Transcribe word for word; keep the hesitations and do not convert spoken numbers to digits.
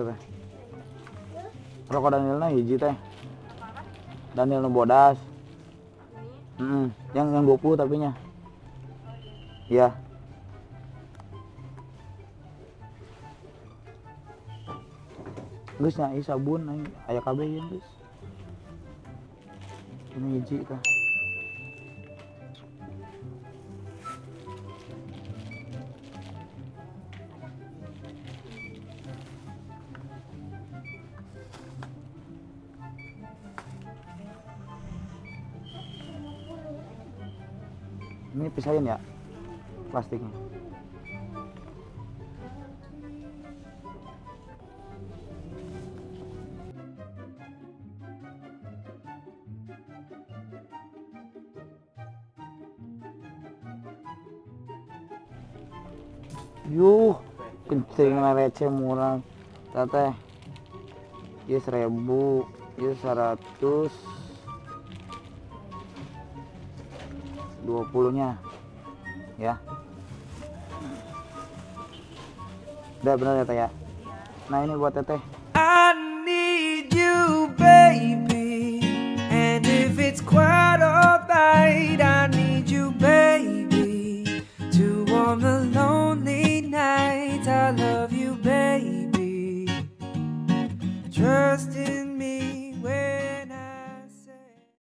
teh? Rokok Danielna hiji teh. Daniel nu bodas. Mm -mm. Yang yang dua puluh tapi nya. Iya. Geus nya ieu sabun aing aya kabeh ieu geus. Ini hiji tah. Ini pisahin ya plastiknya. Yuh, kencing receh murah. Tete, ini seribu, ini seratus dua puluhnya, ya. Udah bener ya teh ya. Nah ini buat teteh.